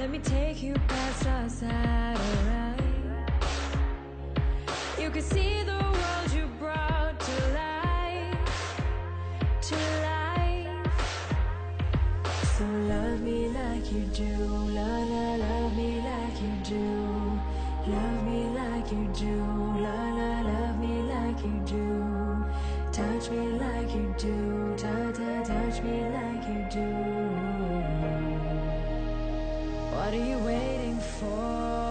Let me take you past our satellite. You could see the world you brought to life, to life. So love me like you do, la la, love me like you do. Love me like you do, la la, love me like you do. Touch me like you do, ta ta, touch me like you do. What are you waiting for?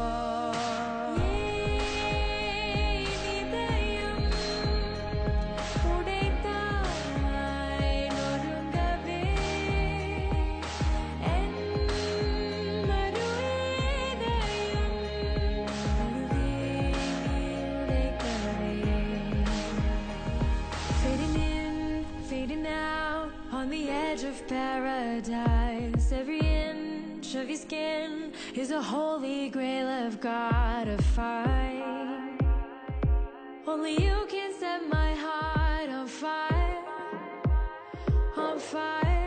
On the edge of paradise, every inch of your skin is a holy grail I've gotta find. Only you can set my heart on fire, on fire.